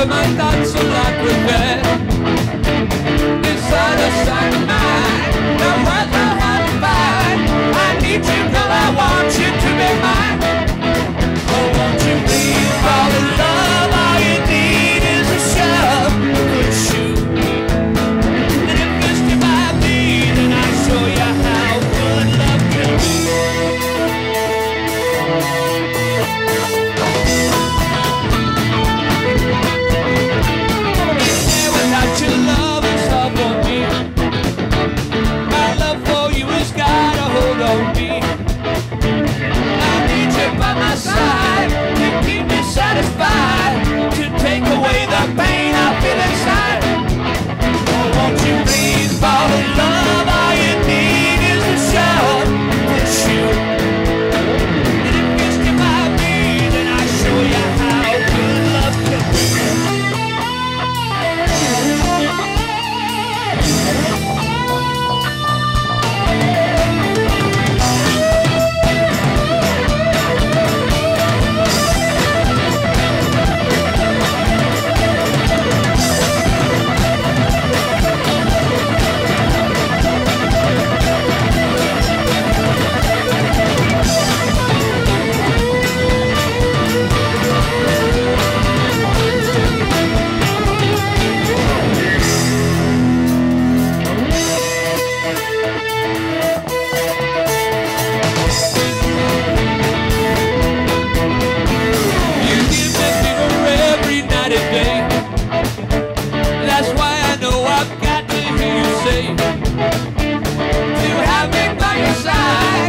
but my thoughts are like regret. Inside a side of mine, now what the hard to find? I need you, girl, I want you to be mine. Oh, won't you please fall in love? All you need is a shove, push you. And if you stick by me, then I'll show you how good love can be. Without your love, it's all for me. My love for you has got a hold on me. I need you by my side to keep me satisfied, to take away the pain I feel inside. Oh, won't you please fall in love? All you need is a shove, push you. And if you stick by me, then I'll show you how good love can be. That's why I know I've got to hear you say, to have me by your side.